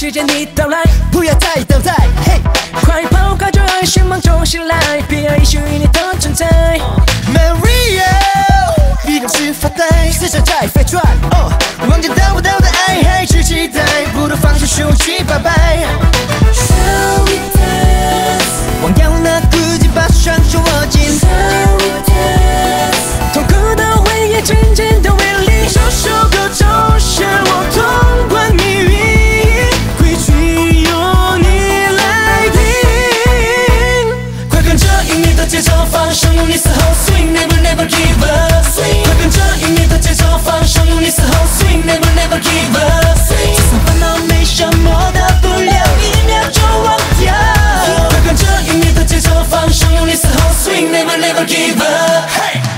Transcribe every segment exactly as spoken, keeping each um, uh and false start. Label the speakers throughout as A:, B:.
A: 期见你到来，不要再等待，嘿，快跑，快就让星芒中醒来，别要依循于你的存在。Maria， 一个人发呆，时针在飞转，哦，望见得不到的爱还去期待，不如放手休息，拜拜。Shall we dance？ 忘掉那孤寂，把双手握紧。Shall we dance？ 痛苦的回忆渐渐都远离，首首歌中是我通关密语，规矩由你来定。快跟着音乐的节奏，放声用力嘶吼 ，Swing never never give up。快跟着音乐的节奏，放声用力嘶吼 ，Swing never never give up。就算烦恼没什么大不了，一秒就忘掉。快跟着音乐的节奏，放声用力嘶吼 ，Swing never never give up。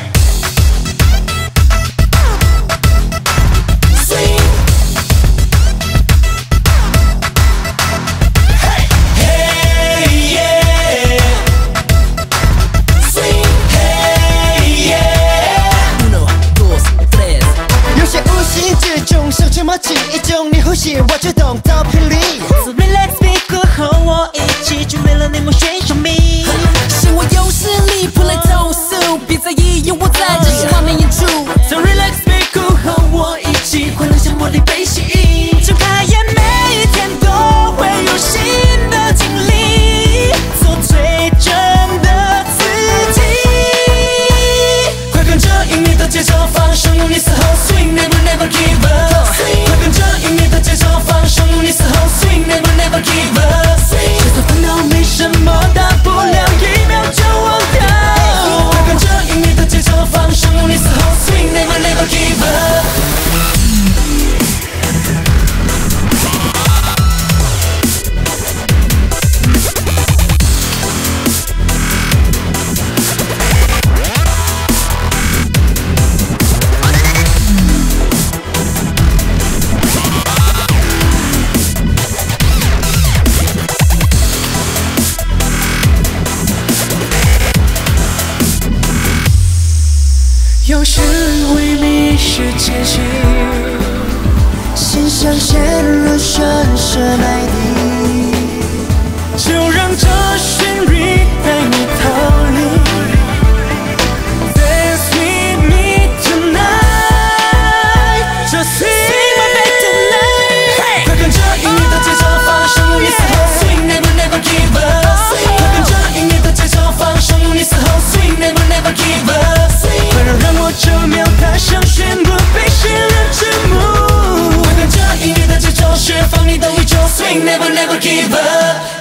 A: 一种你呼吸，我就懂到频率。So relax, be cool， 和我一起去为了你梦选手迷。是我有实力，不来投诉，别在意有我在，这是画面演出。So relax, be cool， 和我一起，快乐像魔力被吸引。睁开眼，每一天都会有新的经历，做最真的自己。快跟着音乐的节奏，放声用力嘶吼 ，Swing never never give up。快跟着音乐的节奏，放声用力嘶吼 ，Swing never never give up。就算烦恼没什么大不了，一秒就忘掉。快跟着音乐的节奏，放声用力嘶吼 ，Swing never never give up。有时会迷失前行，心像陷入深深海底，就让这旋律带你逃离。Dance with me tonight， Just see my back tonight。快跟着音乐的节奏，放声用力嘶吼 ，Swing never never give up。快跟着音乐的节奏，放声用力嘶吼 ，Swing never never give up。快让让我这秒踏上宣布被世人瞩目。快跟着音乐的节奏，释放你的宇宙 ，Swing never never give up。